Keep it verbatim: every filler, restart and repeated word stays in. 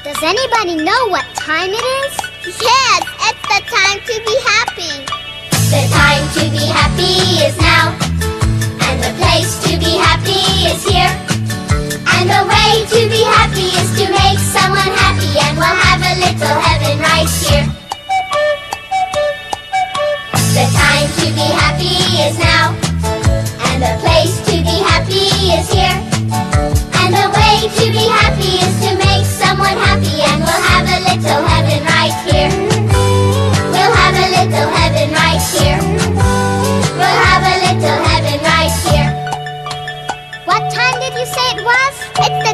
Does anybody know what time it is? Yes, it's the time to be happy. The time to be happy is now, and the place to be happy is here. And the way to be happy is to make someone happy, and we'll have a little heaven right here. The time to be happy is now, and the place to be happy is here. And the way to be happy is to make someone happy, and we'll have a little heaven right here. We'll have a little heaven right here. We'll have a little heaven right here. What time did you say it was? It's the